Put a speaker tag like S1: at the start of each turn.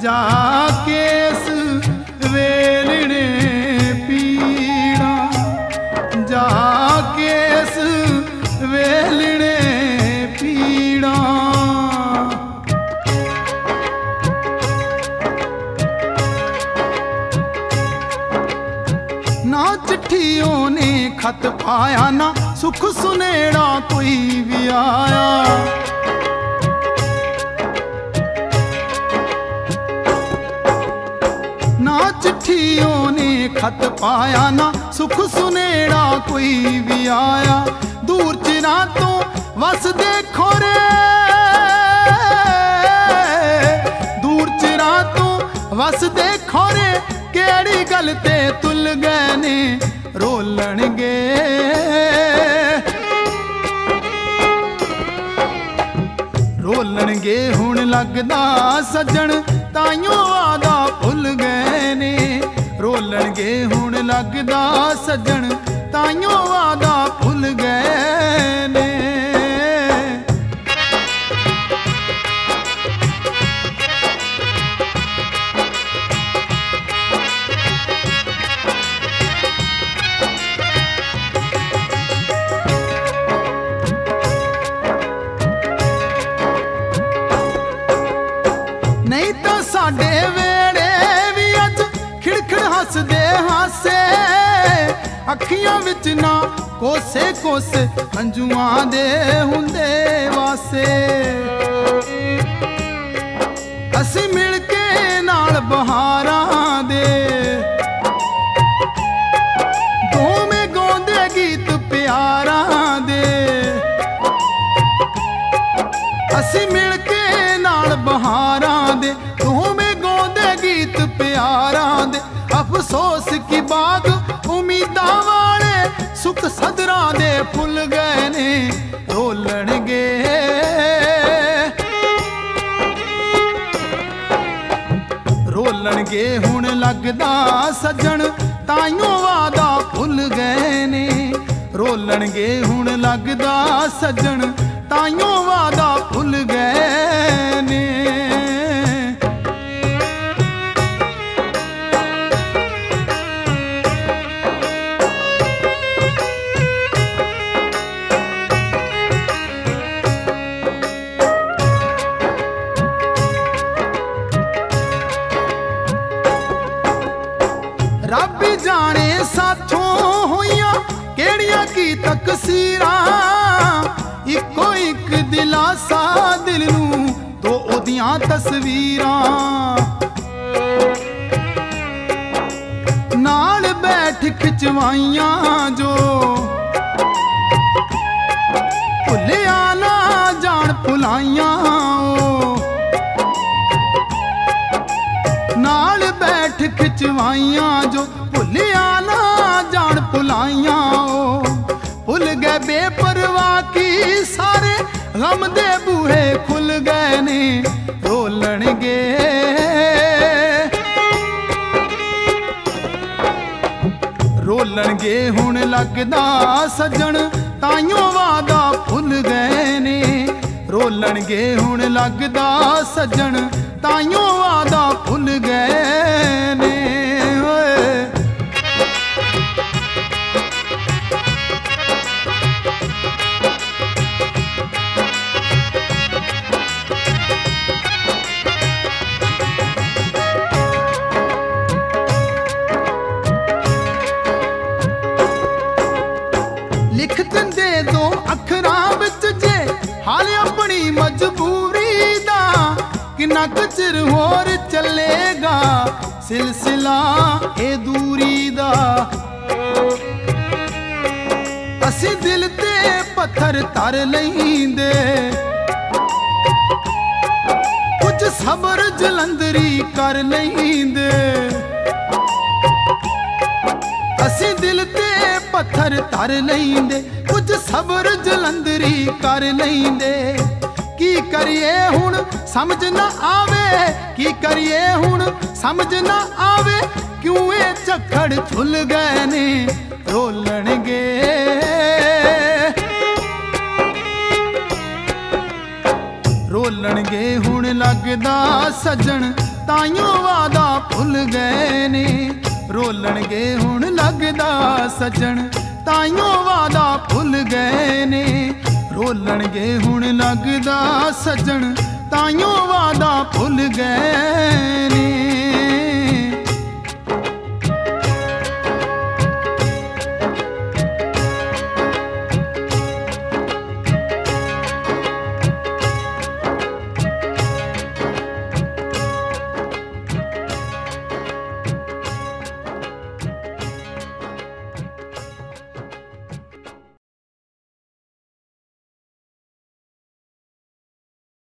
S1: जाके इस वेलणे पीड़ा, जाके इस वेलणे पीड़ा। ना चिट्ठियों ने खत पाया, ना सुख सुनेड़ा कोई भी आया। ना चिट्ठियों ने खत पाया, ना सुख सुनेड़ा कोई भी आया। दूर चिरा तो वस देखो रे, दूर चिरा तो वस देखो रे, केड़ी गल ते तुल गए ने रोलणगे। रोलणगे हुण लगदा सजन ताइयों वादा भुल गए ने। रोलणगे हुण लगदा सजन ताइयों वादा भुल गए ने। नहीं तो साडे वेड़े भी अज खिड़खिड़ हसदे हासे, अखियां विच ना कोसे कोसे हंजुआं दे हुंदे वासे। असी मिल के नाल बहारां दे दोवें गाउंदे गीत प्यारां दे। असी मिल के नाल बहारां दे दोवें गाउंदे गीत प्यारां दे। अफसोस की बाग उम्मीदां वाले सुख सदरां दे फुल गए ने रोलणगे। रोलणगे हुण लगदा सजन ताइयों वादा भुल गए ने। रोलणगे हुण लगदा सजन ताइयों वादा भुल गए ने। रब जाने साथों होइया केड़ियां की तकसीरां। इको एक दिलासा दिल नूं दो ओदियां तस्वीरां। नाल बैठ खिचवाइयां जो भुलिया ना जान भुलाइयां। नाल बैठ खिचवाइयां जो भुलिया ना जान भुलाइयां। भुल गए बेपरवाह की सारे गम दे बूहे खुल गए ने रोलणगे। रोलणगे हुण लगदा सजन ताइयों वादा भुल गए ने। रोलणगे हुण लगदा सजन ताइयों वादा भुल गए ने। लिख दिंदे दो अखरां विच जे हाल अपनी मजबूरी दा। किन्ना कुछ चिर होर चलेगा सिलसिला ए दूरी दा। असी दिल ते पत्थर तर लईंदे कुछ सबर जलंधरी कर लईंदे। असी दिल ते पत्थर तर लईंदे कुछ सबर जलंधरी कर लईंदे। की करिए हुण समझ ना आवे, की करिए हुण समझ ना आवे। क्यों ये झक्खड़ झुल गए ने रोलणगे। रोलणगे हुण लगदा सजन ताइयों वादा भुल गए ने। रोलणगे हुण लगदा सजन, ताइयों वादा भुल गए ने। रोलणगे हुण लगदा सजन, ताइयों वादा भुल गए ने।